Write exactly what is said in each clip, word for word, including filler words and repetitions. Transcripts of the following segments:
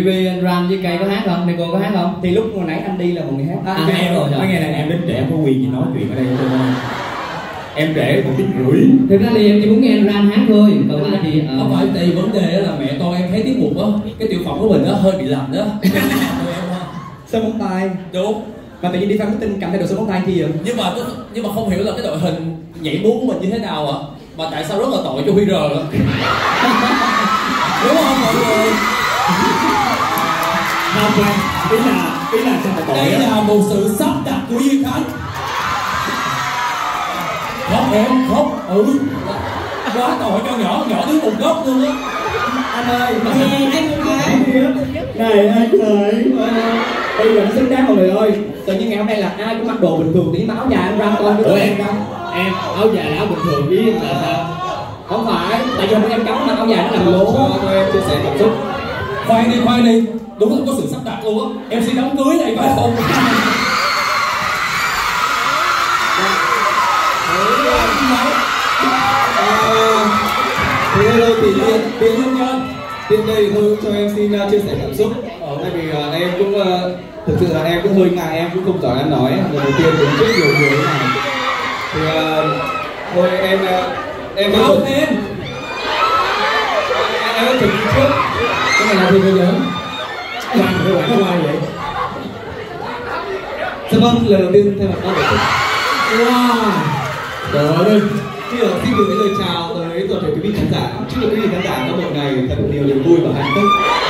Vì anh Ram với Cây có hát không? Thì cô có hát không? Thì lúc hồi nãy anh đi là một người hát. À, à em rồi. Mấy ngày này em đến trễ em có quyền gì nói chuyện ở đây không? Em trễ một tiếng rưỡi. Thực ra thì em chỉ muốn nghe anh Ram hát thôi. Còn lại thì uh... không phải thì vấn đề là mẹ con em thấy tiết mục đó, cái tiểu phẩm của mình nó hơi bị lầm đó. Sơn móng tay. Đúng. Mà tự nhiên đi fan meeting cầm theo đồ sơn móng tay chi vậy? Nhưng mà nhưng mà không hiểu là cái đội hình nhảy múa của mình như thế nào ạ? À? Mà tại sao rất là tội cho Huy R đó. Đúng không mọi người? Không quen, ý là ý là sao mà tội. Đây là một sự sắp đặt của Duy Khánh. Khóc em, khóc, ừ. Quá tội cho nhỏ, nhỏ đứng một góc luôn á. Anh ơi, nghe anh không nghe. Này anh ơi, bây giờ nó xứng đáng mọi người ơi. Tự nhiên ngày hôm nay là ai cũng mặc đồ bình thường tí mà áo dài anh Ram con với em em áo dài là áo bình thường biết là sao? Không phải, tại vì hôm nay em cấm mặc áo dài nó làm lố. Cho em chia sẻ cảm xúc. Khoan đi, khoan đi. Đúng là có sự sắp đặt luôn á. Em sẽ đám cưới này phải không? Thì hello thì tiên tiên nhân tiên đây thôi cho em xin uh, chia sẻ cảm xúc. Ờ, tại vì uh, em cũng uh, thực sự là em cũng hơi ngại, em cũng không giỏi ăn nói. Lần đầu tiên đứng trước nhiều người thế này thì uh, thôi em uh, em không em em đã chuẩn bị trước. Cái này là gì bây giờ? Quang cái quang quay vậy? Dạ vâng, lần đầu tiên thay mặt ban tổ chức. Wow, trời ơi. Bây giờ xin gửi lời chào tới toàn thể quý vị khán giả. Chúc quý vị khán giả có một ngày thật nhiều niềm vui và hạnh phúc.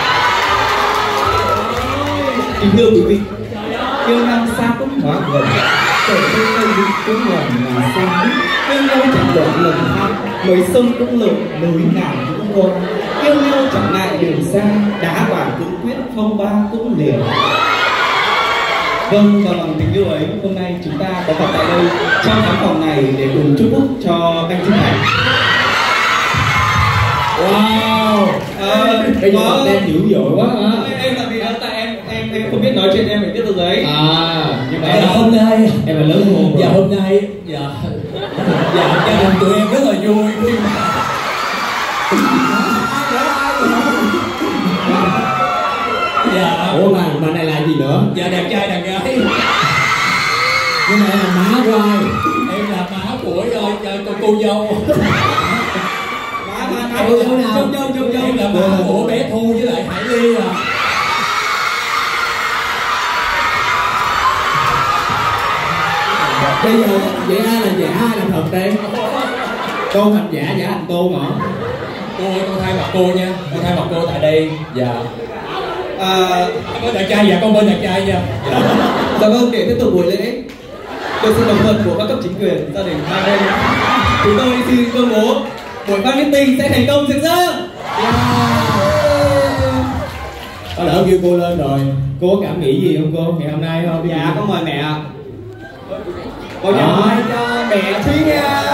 Kính thưa quý vị, yêu năm xa cũng hóa gần, trở nên lâu đi cũng gần là xa. Yêu nhau chẳng đoạn lần hai, mấy sông cũng lội, núi nào cũng vô. Yêu nhau chẳng ngại đường xa, đá quả cũng quyết, phong ba cũng liều. Vâng, và bằng tình yêu ấy, hôm nay chúng ta có mặt tại đây trong khán phòng này để cùng chúc phúc cho anh Trung Thành. Wow, à, bây giờ có... em dữ dội quá hả? Em là vì tại em em em không biết nói chuyện, em phải viết tờ giấy. À, nhưng mà là hôm nay em là lớn hồn. Dạ hôm nay, dạ, dạ gia đình tụi em rất là vui khi mà dạ. Ủa mà mà này là gì nữa? Dạ đàn trai đàn gái. Nhưng mà em là má của ai? Em là má của uh, cô dâu. Má má má cô dâu nào? Dâu dâu dâu dâu. Em là má của bé Thu với lại Hải Ly à. Bây giờ vậy ai là giả hay là thật đây? Tô thành giả, giả thành tô mà. Cô ơi, con thay mặt cô nha. Con thay mặt cô tại đây. Dạ. À, con đàn trai, dạ con bên đàn trai nha. Dạ. Dạ vâng, để tiếp tục buổi lễ, tôi xin đồng thuận của các cấp chính quyền gia đình hai bên. Chúng tôi xin công bố buổi fan meeting sẽ thành công rực rỡ. Có lỡ kêu cô lên rồi, cô có cảm nghĩ gì không cô ngày hôm nay không? Dạ con mời mẹ. Cô nhà mời cho mẹ Thúy Nga.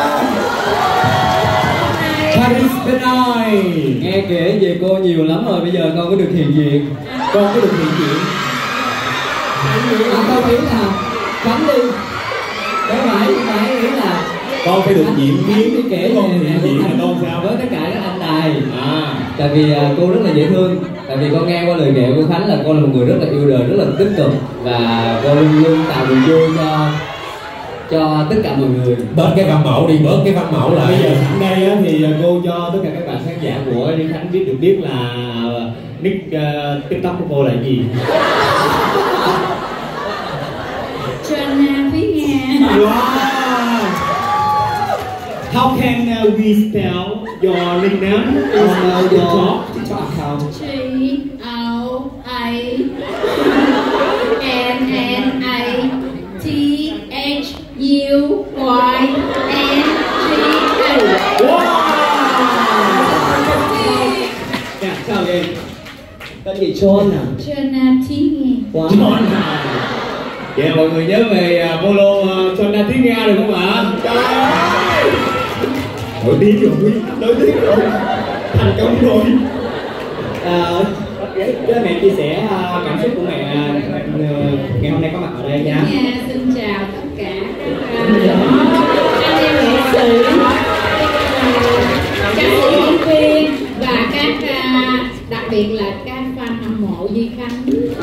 Paris bên ơi, nghe kể về cô nhiều lắm rồi, bây giờ con có được hiện diện. Con có được hiện diện. À, con nghĩ là Khánh đi. Đúng phải, không phải nghĩ là con phải được diễn biến đi kể con về hiện diện là con sao với tất cả các anh đài. À, tại vì uh, cô rất là dễ thương. Tại vì con nghe qua lời kể của Khánh là cô là một người rất là yêu đời, rất là tích cực và cô luôn luôn tạo niềm vui cho cho tất cả mọi người. Bớt cái văn mẫu đi, bớt cái văn mẫu lại. Bây giờ sẵn đây á, thì cô cho tất cả các bạn khán giả của Duy Khánh biết được biết là nick uh, TikTok của cô là gì. Joanna Thúy Nga. Wow. How can uh, we spell your nickname on uh, your TikTok account? G O A N N A T H U Y N G A. Wow. Dạ, sao vậy? Tên gì John à? Joanna Thúy Nga. Wow. John à. Dạ mọi người nhớ về uh, polo uh, Joanna Thúy Nga được không ạ? Nổi tiếng rồi, nổi tiếng rồi, thành công rồi. À, cho mẹ chia sẻ uh, cảm xúc của mẹ uh, ngày hôm nay có mặt ở đây nha. Dạ, xin chào tất cả các uh, anh em nghệ sĩ, uh, các diễn viên và các uh, đặc biệt là các fan hâm mộ Duy Khánh.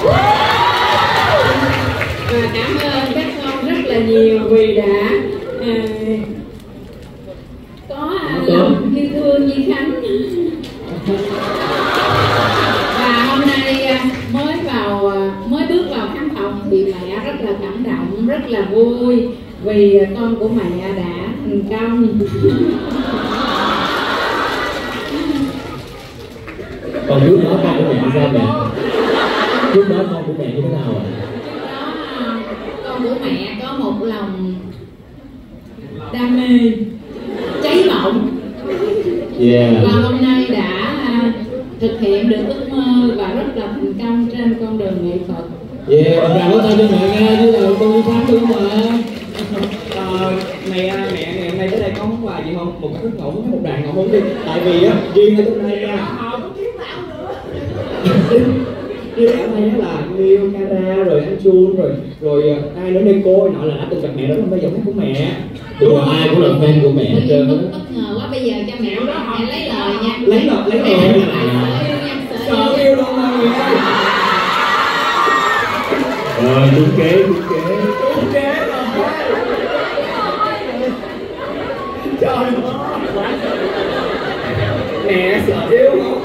Và cảm ơn các con rất là nhiều vì đã à, có à, lòng yêu thương Duy Khánh. Và hôm nay à, mới vào à, mới bước vào khán phòng thì mẹ rất là cảm động, rất là vui vì con của mẹ đã thành công. Còn trước đó con của mẹ sao mẹ? Trước đó con của mẹ như thế nào ạ? Con của mẹ có một lòng đam mê, cháy bỏng. Yeah. Và hôm nay đã thực hiện được ước mơ và rất là thành công trên con đường nghệ thuật. Yeah, một tràng vỗ tay cho mẹ nghe chứ là con Duy Khánh đúng không ạ? Ờ, mẹ mẹ ngày hôm nay tới đây có món quà gì không? Một cái thức ngủ, một đoàn ngủ không đi. Tại vì á, riêng ở trong đây nha. Riêng ở đây là Miu, Cara, rồi anh Chun, rồi rồi ai nữa đây cô nọ là đã từng gặp mẹ đó là bây giờ hát của mẹ. Đúng rồi, ai cũng là fan của mẹ hết trơn á. Bất ngờ quá, bây giờ cho mẹ mẹ lấy lời nha. Lấy lời, lấy lời. Sợ yêu luôn mà người ơi. Rồi, đúng kế, đúng kế. Đúng kế rồi. Trời ơi. Mẹ sợ yêu không?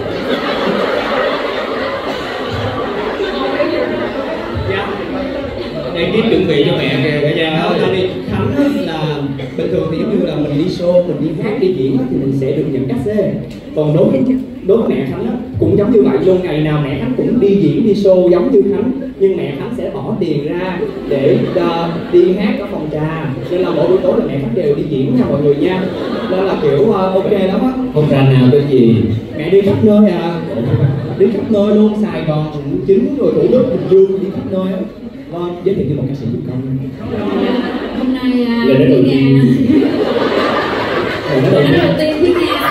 Dạ. Để biết chuẩn bị cho mẹ kìa cả nhà. Tại vì Khánh là bình thường thì giống như là mình đi show, mình đi hát, đi diễn thì mình sẽ được nhận cát xê. Còn đối với đối với mẹ Khánh á, cũng giống như vậy luôn. Ngày nào mẹ Khánh cũng đi diễn, đi show giống như Khánh, nhưng mẹ Khánh sẽ bỏ tiền ra để uh, đi hát ở phòng trà, nên là mỗi buổi tối là mẹ Khánh đều đi diễn nha mọi người nha. Nên là kiểu uh, ok lắm á. Phòng trà nào tên gì? Mẹ đi khắp nơi à, đi khắp nơi luôn, Sài Gòn quận chín rồi Thủ Đức, Bình Dương, đi khắp nơi á. Vâng, giới thiệu cho một ca sĩ giúp con. Hôm nay là đến đầu tiên. Lần đầu tiên Thúy Nga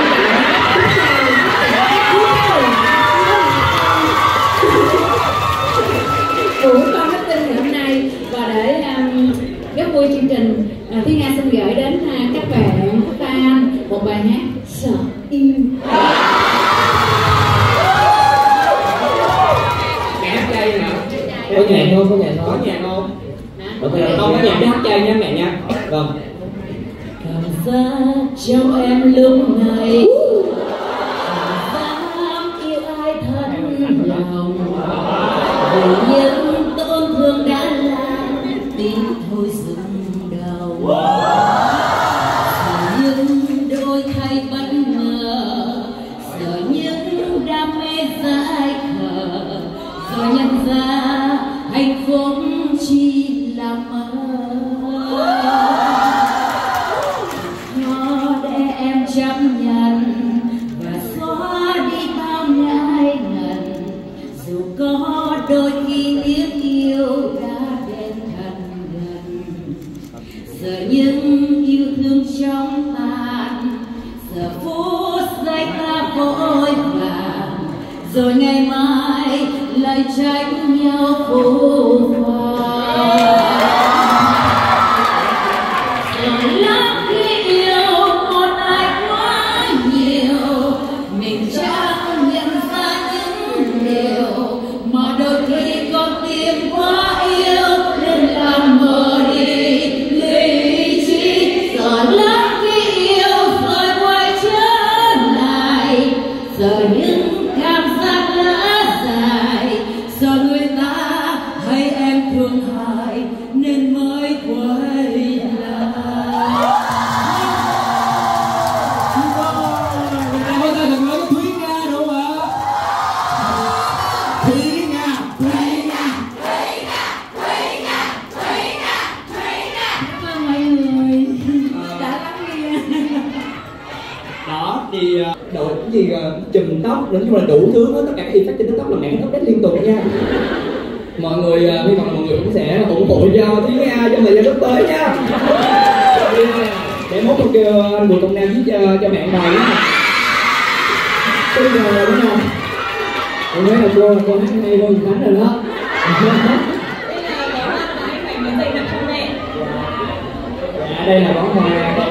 buổi con hết tin ngày hôm nay, và để um, góp vui chương trình, uh, Thúy Nga xin gửi đến uh, các bạn fan một bài hát Sợ Yêu. Mẹ hát chay hả? Có nhạc không? Có nhạc không? Có nhạc không? Có Không có nhạc, hát chay nha mẹ nha. Vâng. Cảm giác trong em lúc này, dám yêu ai thật lòng, vì những tổn thương đã làm tim thôi dừng đầu. Sợ những đôi thay bất ngờ, sợ những đam mê dại khờ, rồi nhận ra hạnh phúc chỉ là mơ. Nó để em chấp nhận và xóa đi bao ngại ngần, dù có đôi khi tiếng yêu đã đến thật gần. Giờ những yêu thương trong tàn, giờ phút giây ta vội vàng, rồi ngày mai lại trách nhau phũ phàng. Rồi lắm khi yêu một ai quá nhiều, mình chẳng nhận ra những điều mà đôi khi con tim quá yêu nên làm mờ đi lý trí. Rồi lắm khi yêu rồi quay trở lại, giờ những cảm giác lỡ dài, giờ người ta hay em thương hại nên mới quay lại. Có ta thật lớn Thúy Nga đúng không ạ? Thúy Nga, Thúy Nga, Thúy Nga, Thúy Nga, Thúy Nga, Thúy Nga. Cảm ơn mọi người đã lắng nghe. Đó thì đội cái gì chùm tóc, nói chung là đủ thứ hết, tất cả các effect trên tóc là mẹ tóc đến liên tục nha. Mọi người hy vọng là mọi người cũng sẽ ủng hộ cho Thúy Nga trong thời gian sắp tới nha. Để mốt tôi kêu anh Bùi Công Nam viết cho, cho mẹ bài nhé. Tôi giờ rồi đúng không? Tôi nói là cô là cô hát hay cô Khánh rồi đó. Dạ, đây là món quà